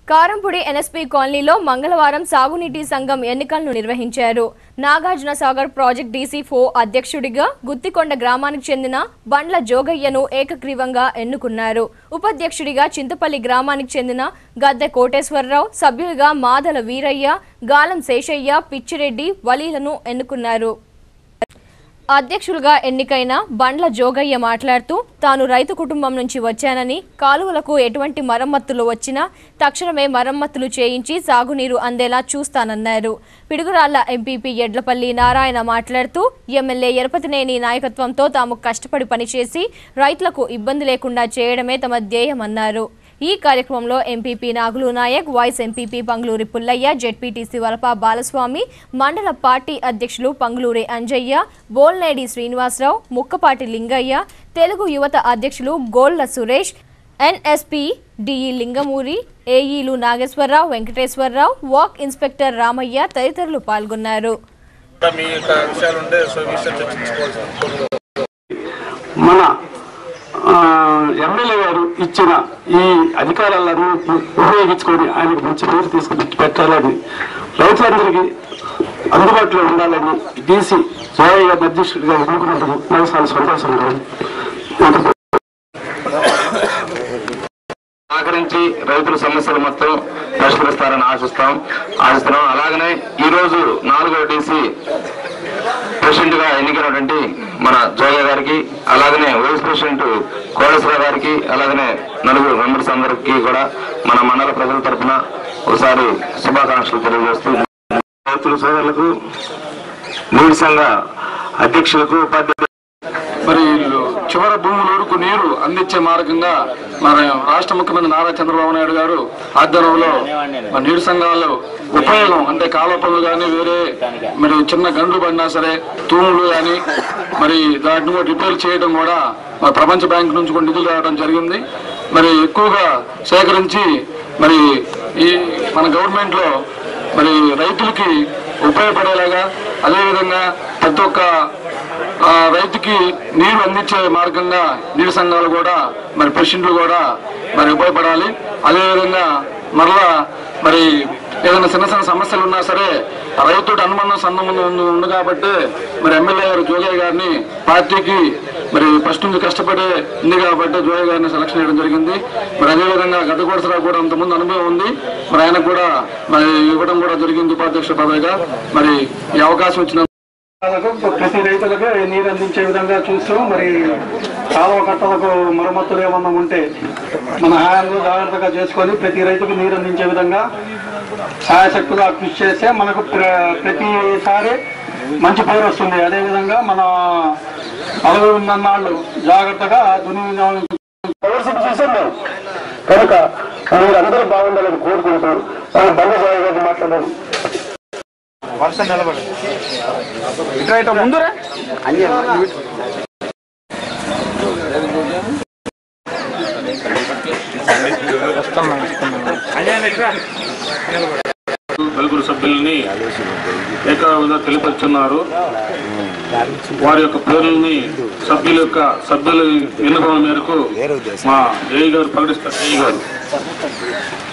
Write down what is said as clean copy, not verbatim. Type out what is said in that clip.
Karampudi NSP కాలనీలో మంగళవారం సాగునీటి సంఘం ఎన్నికలను నిర్వహించారు. నాగార్జున సాగర్ ప్రాజెక్ట్ DC4 అధ్యక్షుడిగా గుత్తికొండ గ్రామానికి చెందిన బండ్ల జోగయ్యను ఏకగ్రీవంగా ఎన్నుకున్నారు. ఉపాధ్యక్షుడిగా చింతపల్లి గ్రామానికి చెందిన గద్దె కోటేశ్వరరావు, సభ్యులుగా మాదల వీరయ్య, గాలం శేషయ్య, పిచ్చిరెడ్డి, వలీలను ఎన్నుకున్నారు. అధ్యక్షులుగా ఎన్నికైన బండ్ల జోగయ్య మాట్లాడుతూ తాను రైతు కుటుంబం నుంచి వచ్చానని, కాలువలకు ఎటువంటి మరమ్మతులు వచ్చినా తక్షణమే మరమ్మతులు చేయించి సాగునీరు అందేలా చూస్తానన్నారు. పిడుగురాళ్ల ఎంపీపీ ఎడ్లపల్లి నారాయణ మాట్లాడుతూ ఎమ్మెల్యే ఎరపతినేని నాయకత్వంతో తాము కష్టపడి పనిచేసి రైతులకు ఇబ్బంది లేకుండా చేయడమే తమ ధ్యేయమన్నారు. ఈ కార్యక్రమంలో MPP Nagulu Nayak, vice MPP Panguluri Pullaiah, ZPTC Valapa Balaswamy, మండల పార్టీ అధ్యక్షులు పంగులూరి అంజయ్య, బోల్నేడి శ్రీనివాసరావు, ముక్కపాటి లింగయ్య, తెలుగు యువత అధ్యక్షులు గోళ్ల సురేష్, ఎన్ఎస్పీ డిఈ లింగమూరి, ఏఈలు నాగేశ్వరరావు, వెంకటేశ్వరరావు, వాక్ ఇన్స్పెక్టర్ రామయ్య తదితరులు పాల్గొన్నారు. ఎమ్మెల్యే గారు ఇచ్చిన ఈ అధికారాలను ఉపయోగించుకొని ఆయనకు మంచి పేరు తీసుకుని పెట్టాలని, రైతులందరికీ అందుబాటులో ఉండాలని DC జోగయ్య అధ్యక్షుడిగా ఎన్నుకున్నందుకు నాకు చాలా సంతోషంగా ఉంది. సహకరించి రైతుల సమస్యలు మొత్తం పరిష్కరిస్తారని ఆశిస్తున్నాం. అలాగనే ఈరోజు 4వ DC ప్రెసిడెంట్ గా ఎన్నికైనటువంటి మన జోగయ్య గారికి, అలాగనే వైస్ ప్రెసిడెంట్ కోటేశ్వరరావు గారికి, అలాగనే 4 మెంబర్స్ అందరికీ కూడా మన మండల ప్రజల తరఫున ఒకసారి శుభాకాంక్షలు తెలియజేస్తూ, రైతుల సోదరులకు, నీటి సంఘ అధ్యక్షులకు, మరి చివరి భూములకు నీరు అందించే మార్గంగా మన రాష్ట్ర ముఖ్యమంత్రి నారా చంద్రబాబు నాయుడు గారు ఆధ్వర్యంలో నీటి సంఘాలు ఉపయోగం అంటే కాలువ పనులు కానీ, వేరే మరి చిన్న గండ్లు పడినా సరే తూములు కానీ మరి దాటిని కూడా రిపేర్ చేయడం కూడా ప్రపంచ బ్యాంక్ నుంచి కూడా నిధులు రావడం జరిగింది. మరి ఎక్కువగా సేకరించి మరి ఈ మన గవర్నమెంట్ లో మరి రైతులకి ఉపయోగపడేలాగా, అదేవిధంగా ప్రతి ఒక్క రైతుకి నీరు అందించే మార్గంగా నీటి సంఘాలు కూడా మరి ప్రెసిడెంట్లు కూడా మరి ఉపయోగపడాలి. అదేవిధంగా మరలా మరి ఏదైనా చిన్న చిన్న సమస్యలు ఉన్నా సరే రైతుడు సంబంధం ఉంది కాబట్టి మరి ఎమ్మెల్యే గారు జోగయ్య గారిని పార్టీకి మరి ఫస్ట్ నుంచి కష్టపడే ఉంది కాబట్టి జోగయ్య గారిని సెలక్షన్ చేయడం జరిగింది. మరి అదేవిధంగా గద్దె కోటేశ్వరరావు కూడా అంతకుముందు అనుభవం ఉంది, మరి ఆయన కూడా మరి ఇవ్వడం కూడా జరిగింది ఉపాధ్యక్ష పదవిగా. మరి ఈ అవకాశం ఇచ్చిన ప్రతి రైతులకు నీరు అందించే విధంగా చూస్తూ మరి కాలువ కట్టలకు మరమ్మతులు ఏమన్నా ఉంటే మన హాయంలో జాగ్రత్తగా చేసుకొని ప్రతి రైతుకు నీరు అందించే విధంగా సాయశక్తుగా కృషి చేస్తే మనకు ప్రతిసారి మంచి పేరు వస్తుంది. అదేవిధంగా మన అలవి ఉన్నన్నాళ్ళు జాగ్రత్తగా దుర్వినియోగం చేస్తున్నాం కనుక మీరు అందరూ బాగుండాలని కోరుకుంటారు. బండ సాయి మాట్లాడారు వర్షం నిలబడి ఇట్లా ముందురా నలుగురు సభ్యుల్ని ఏకాగ్రంగా తెలియపరుచున్నారు. వారి యొక్క పేర్లని సభ్యుల ఎన్నుకోవడం మేరకు మా ఏఈ గారు ప్రకటిస్తారు. ఏఈ గారు